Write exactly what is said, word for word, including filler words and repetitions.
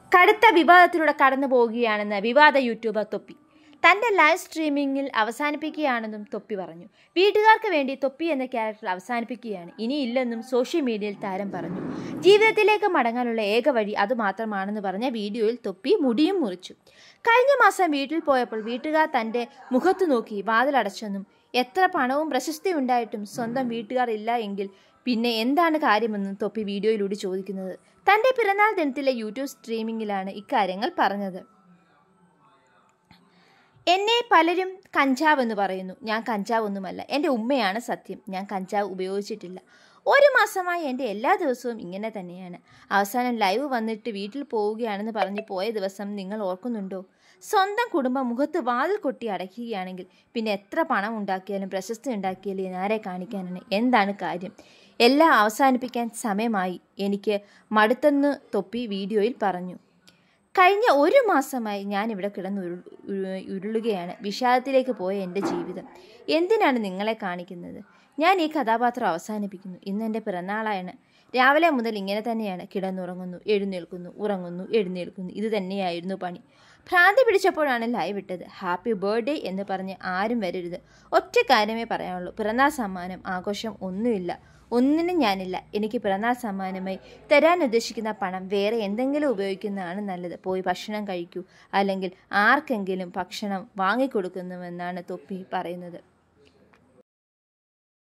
കടുത്ത വിവാദത്തിലൂടെ കടന്നു പോവുകയാണെന്ന് വിവാദ യൂട്യൂബർ തൊപ്പി തൻ്റെ ലൈവ് സ്ട്രീമിങ്ങിൽ അവസാനിപ്പിക്കുകയാണെന്നും തൊപ്പി പറഞ്ഞു. വീട്ടുകാർക്ക് വേണ്ടി തൊപ്പി എന്ന ക്യാരക്ടർ അവസാനിപ്പിക്കുകയാണ് ഇനിയില്ലെന്നും സോഷ്യൽ മീഡിയയിൽ താരം പറഞ്ഞു. ജീവിതത്തിലേക്ക് മടങ്ങാനുള്ള ഏക വഴി അതുമാത്രമാണെന്ന് പറഞ്ഞ വീഡിയോയിൽ തൊപ്പി മുടിയും മുറിച്ചു. കഴിഞ്ഞ മാസം വീട്ടിൽ പോയപ്പോൾ വീട്ടുകാർ തൻ്റെ മുഖത്തു നോക്കി വാതിലടച്ചെന്നും എത്ര പണവും പ്രശസ്തിയും ഉണ്ടായിട്ടും സ്വന്തം വീട്ടുകാർ ഇല്ല എങ്കിൽ പിന്നെ എന്താണ് കാര്യമെന്നും തൊപ്പി വീഡിയോയിലൂടെ ചോദിക്കുന്നത്. തൻ്റെ പിറന്നാൾ ദിനത്തിലെ യൂട്യൂബ് സ്ട്രീമിങ്ങിലാണ് ഇക്കാര്യങ്ങൾ പറഞ്ഞത്. എന്നെ പലരും കഞ്ചാവ് എന്ന് പറയുന്നു. ഞാൻ കഞ്ചാവ് ഒന്നുമല്ല. എൻ്റെ ഉമ്മയാണ് സത്യം. ഞാൻ കഞ്ചാവ് ഉപയോഗിച്ചിട്ടില്ല. ഒരു മാസമായി എൻ്റെ എല്ലാ ദിവസവും ഇങ്ങനെ തന്നെയാണ്. അവസാനം ലൈവ് വന്നിട്ട് വീട്ടിൽ പോവുകയാണെന്ന് പറഞ്ഞ് പോയ ദിവസം നിങ്ങൾ ഓർക്കുന്നുണ്ടോ? സ്വന്തം കുടുംബം മുഖത്ത് വാതിൽ കൊട്ടി അടയ്ക്കുകയാണെങ്കിൽ പിന്നെ എത്ര പണം ഉണ്ടാക്കിയാലും പ്രശസ്തി ഉണ്ടാക്കിയാലും ആരെ കാണിക്കാനാണ്? എന്താണ് കാര്യം? എല്ലാം അവസാനിപ്പിക്കാൻ സമയമായി. എനിക്ക് മടുത്തെന്ന് തൊപ്പി വീഡിയോയിൽ പറഞ്ഞു. കഴിഞ്ഞ ഒരു മാസമായി ഞാനിവിടെ കിടന്ന് ഉരു ഉരുളുകയാണ്. വിഷാദത്തിലേക്ക് പോയ എൻ്റെ ജീവിതം എന്തിനാണ് നിങ്ങളെ കാണിക്കുന്നത്? ഞാൻ ഈ കഥാപാത്രം അവസാനിപ്പിക്കുന്നു. ഇന്ന് എൻ്റെ പിറന്നാളാണ്. രാവിലെ മുതൽ ഇങ്ങനെ തന്നെയാണ്. കിടന്നുറങ്ങുന്നു, എഴുന്നേൽക്കുന്നു, ഉറങ്ങുന്നു, എഴുന്നേൽക്കുന്നു. ഇത് തന്നെയായിരുന്നു പണി. ഭ്രാന്തി പിടിച്ചപ്പോഴാണ് ലൈവ് ഇട്ടത്. ഹാപ്പി ബർത്ത്ഡേ എന്ന് പറഞ്ഞ് ആരും വരരുത്. ഒറ്റ കാര്യമേ പറയാനുള്ളൂ. പിറന്നാൾ സമ്മാനം ആഘോഷം ഒന്നുമില്ല. ഒന്നിനും ഞാനില്ല. എനിക്ക് പിറന്നാൾ സമ്മാനമായി തരാൻ ഉദ്ദേശിക്കുന്ന പണം വേറെ എന്തെങ്കിലും ഉപയോഗിക്കുന്നതാണ് നല്ലത്. പോയി ഭക്ഷണം കഴിക്കൂ, അല്ലെങ്കിൽ ആർക്കെങ്കിലും ഭക്ഷണം വാങ്ങിക്കൊടുക്കുന്നുവെന്നാണ് തൊപ്പി പറയുന്നത്.